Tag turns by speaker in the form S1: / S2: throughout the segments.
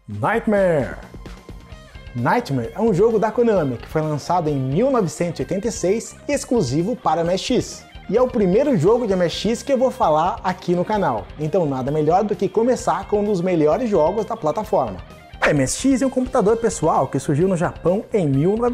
S1: Nightmare. Nightmare é um jogo da Konami que foi lançado em 1986 e exclusivo para MSX. E é o primeiro jogo de MSX que eu vou falar aqui no canal, então nada melhor do que começar com um dos melhores jogos da plataforma. A MSX é um computador pessoal que surgiu no Japão em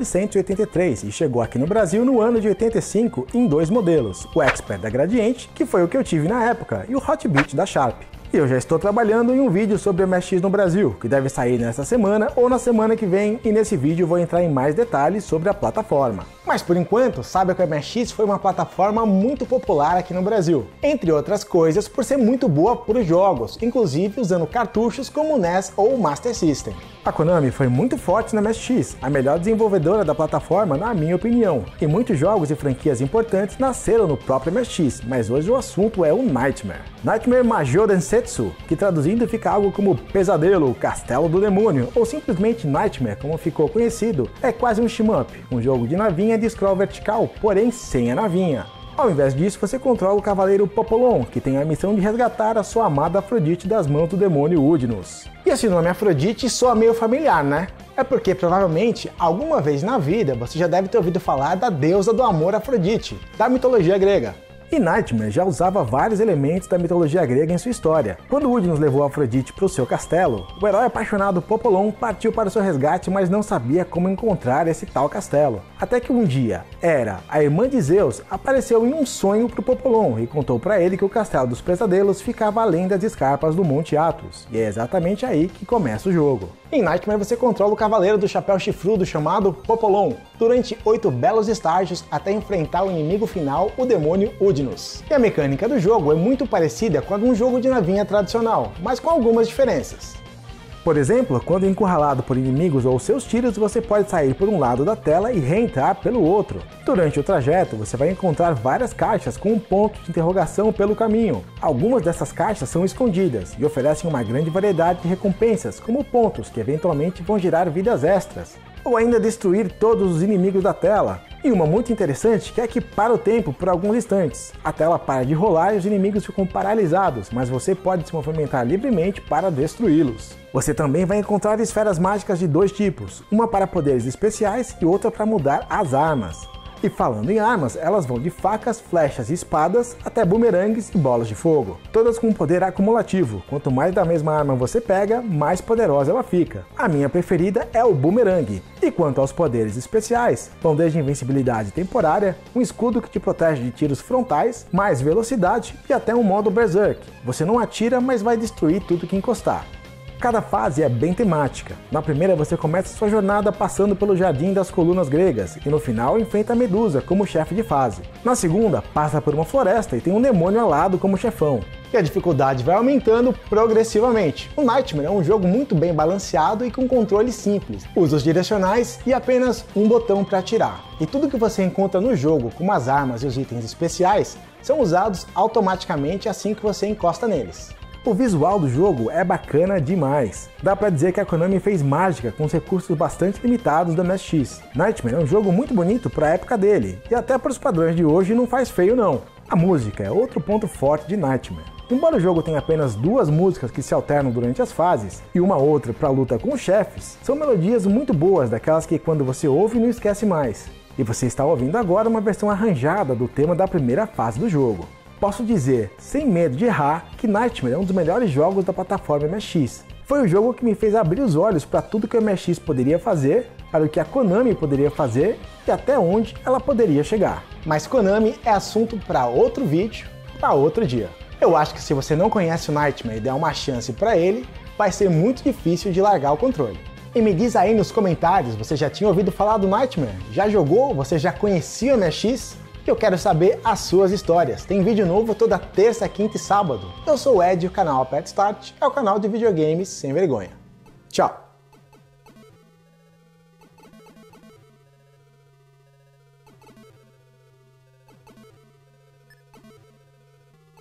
S1: 1983 e chegou aqui no Brasil no ano de 85 em dois modelos, o Expert da Gradiente, que foi o que eu tive na época, e o Hotbit da Sharp. E eu já estou trabalhando em um vídeo sobre MSX no Brasil, que deve sair nessa semana ou na semana que vem, e nesse vídeo eu vou entrar em mais detalhes sobre a plataforma. Mas por enquanto, saiba que o MSX foi uma plataforma muito popular aqui no Brasil, entre outras coisas por ser muito boa para os jogos, inclusive usando cartuchos como o NES ou o Master System. A Konami foi muito forte na MSX, a melhor desenvolvedora da plataforma na minha opinião, e muitos jogos e franquias importantes nasceram no próprio MSX, mas hoje o assunto é o Nightmare. Nightmare Majoran Setsu, que traduzindo fica algo como Pesadelo, Castelo do Demônio, ou simplesmente Nightmare, como ficou conhecido, é quase um shmup, um jogo de navinha de scroll vertical, porém sem a navinha. Ao invés disso, você controla o cavaleiro Popolon, que tem a missão de resgatar a sua amada Afrodite das mãos do demônio Udinus. E esse nome Afrodite soa meio familiar, né? É porque provavelmente, alguma vez na vida, você já deve ter ouvido falar da deusa do amor Afrodite, da mitologia grega. E Nightmare já usava vários elementos da mitologia grega em sua história. Quando Udinus levou Afrodite para o seu castelo, o herói apaixonado Popolon partiu para o seu resgate, mas não sabia como encontrar esse tal castelo. Até que um dia, Hera, a irmã de Zeus, apareceu em um sonho para o Popolon e contou para ele que o Castelo dos Pesadelos ficava além das escarpas do Monte Athos. E é exatamente aí que começa o jogo. Em Nightmare você controla o cavaleiro do chapéu chifrudo chamado Popolon, durante 8 belos estágios até enfrentar o inimigo final, o demônio Udinus. E a mecânica do jogo é muito parecida com a de um jogo de navinha tradicional, mas com algumas diferenças. Por exemplo, quando encurralado por inimigos ou seus tiros, você pode sair por um lado da tela e reentrar pelo outro. Durante o trajeto, você vai encontrar várias caixas com um ponto de interrogação pelo caminho. Algumas dessas caixas são escondidas e oferecem uma grande variedade de recompensas, como pontos que eventualmente vão gerar vidas extras, ou ainda destruir todos os inimigos da tela. E uma muito interessante que é que para o tempo por alguns instantes. A tela para de rolar e os inimigos ficam paralisados, mas você pode se movimentar livremente para destruí-los. Você também vai encontrar esferas mágicas de dois tipos, uma para poderes especiais e outra para mudar as armas. E falando em armas, elas vão de facas, flechas e espadas até bumerangues e bolas de fogo, todas com um poder acumulativo. Quanto mais da mesma arma você pega, mais poderosa ela fica. A minha preferida é o bumerangue. E quanto aos poderes especiais, vão desde invencibilidade temporária, um escudo que te protege de tiros frontais, mais velocidade e até um modo berserk. Você não atira, mas vai destruir tudo que encostar. Cada fase é bem temática. Na primeira você começa sua jornada passando pelo Jardim das Colunas Gregas e no final enfrenta a Medusa como chefe de fase. Na segunda, passa por uma floresta e tem um demônio alado como chefão. E a dificuldade vai aumentando progressivamente. O Nightmare é um jogo muito bem balanceado e com controle simples, usa os direcionais e apenas um botão para atirar. E tudo que você encontra no jogo, como as armas e os itens especiais, são usados automaticamente assim que você encosta neles. O visual do jogo é bacana demais. Dá pra dizer que a Konami fez mágica com os recursos bastante limitados do MSX. Nightmare é um jogo muito bonito para a época dele, e até para os padrões de hoje não faz feio não. A música é outro ponto forte de Nightmare. Embora o jogo tenha apenas duas músicas que se alternam durante as fases, e uma outra para a luta com os chefes, são melodias muito boas, daquelas que quando você ouve não esquece mais. E você está ouvindo agora uma versão arranjada do tema da primeira fase do jogo. Posso dizer, sem medo de errar, que Nightmare é um dos melhores jogos da plataforma MSX. Foi o jogo que me fez abrir os olhos para tudo que o MSX poderia fazer, para o que a Konami poderia fazer e até onde ela poderia chegar. Mas Konami é assunto para outro vídeo, para outro dia. Eu acho que se você não conhece o Nightmare e der uma chance para ele, vai ser muito difícil de largar o controle. E me diz aí nos comentários, você já tinha ouvido falar do Nightmare? Já jogou? Você já conhecia o MSX? Eu quero saber as suas histórias. Tem vídeo novo toda terça, quinta e sábado. Eu sou o Ed, o canal Pet Start é o canal de videogames sem vergonha. Tchau!